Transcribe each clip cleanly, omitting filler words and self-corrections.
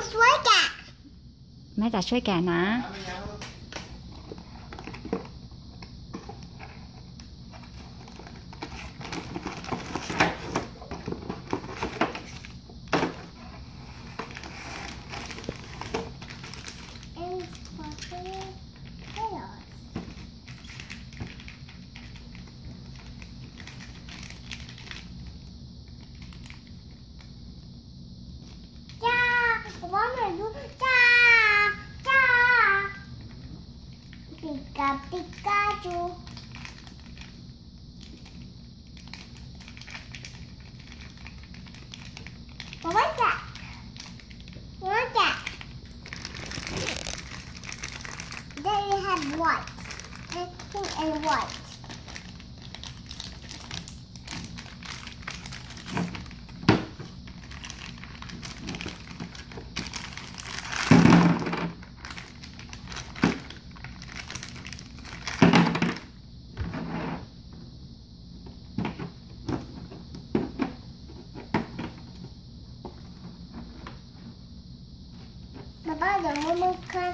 ช่วยแกะแม่จะช่วยแกะนะว่าหนูดูจ้าจ้าปิกาปิกาจูว่าจ้าว่าจ้า They have white and pink and white. Baba, jangan makan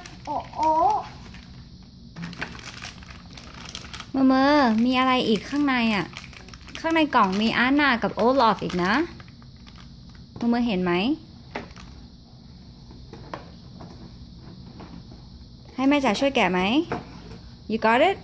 เมอมีอะไรอีกข้างในอ่ะข้างในกล่องมีอาน่ากับโอลอฟอีกนะเมอเห็นไหมให้แม่จ๋าช่วยแกะไหม You got it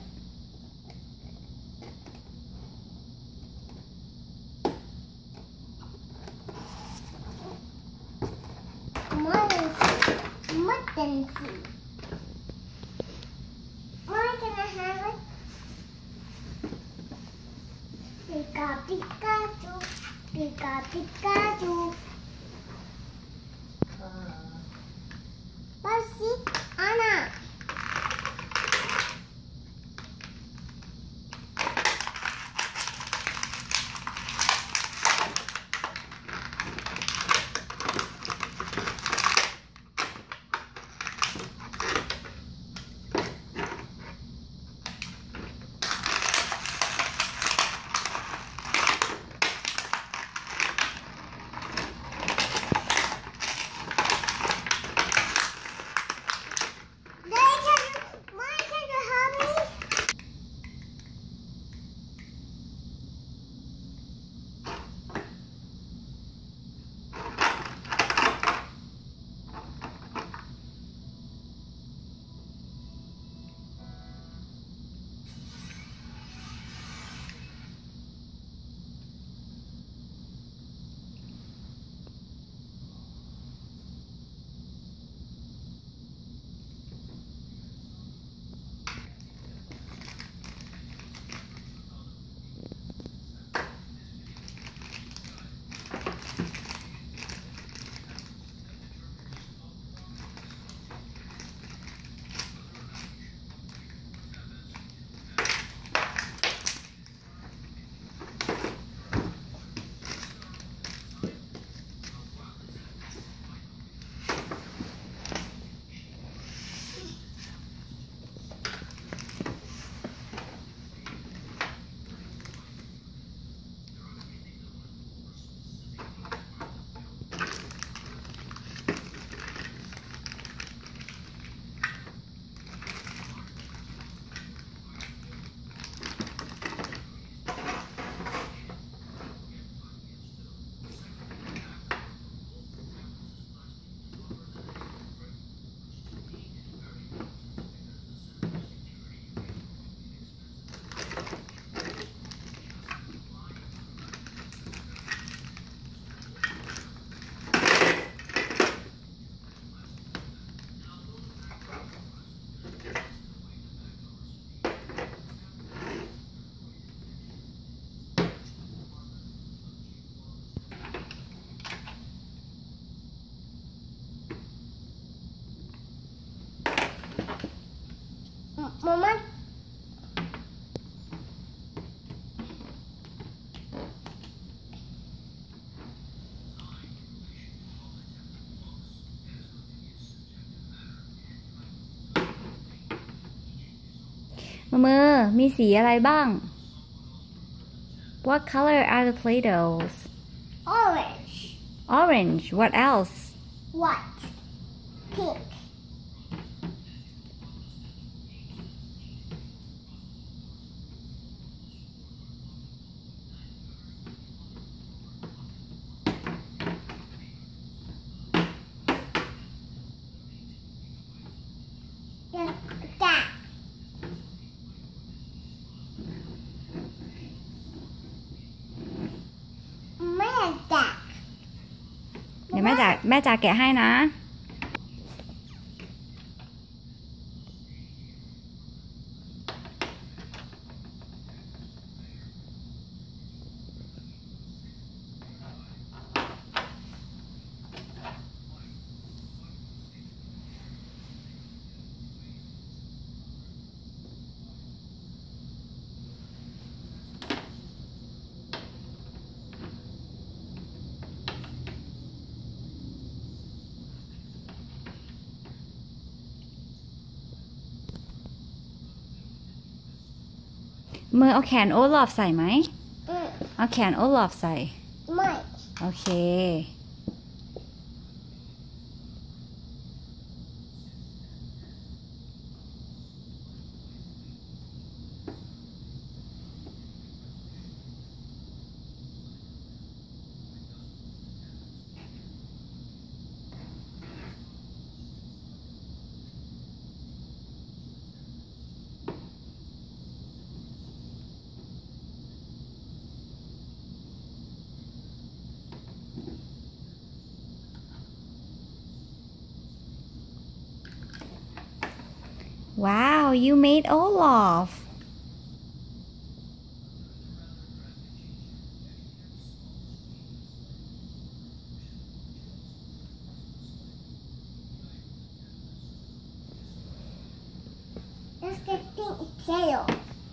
Pikachu, Pikachu. Pasti, Anna. Mama. มีสีอะไรบ้าง What color are the Play-Dohs? Orange. Orange. What else? White. pink. Just that. That. เดี๋ยวแม่จ๋าแกะให้นะ มือเอาแขนโอลอฟใส่ไหม เอาแขนโอลอฟใส่ไม่โอเค Wow, you made Olaf. Let's get pink tail.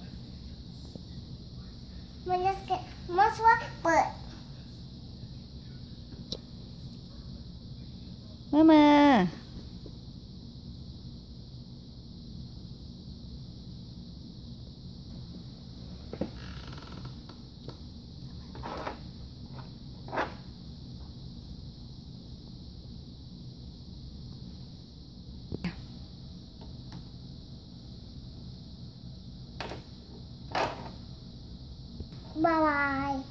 Let's get muscle, but มือ bye bye.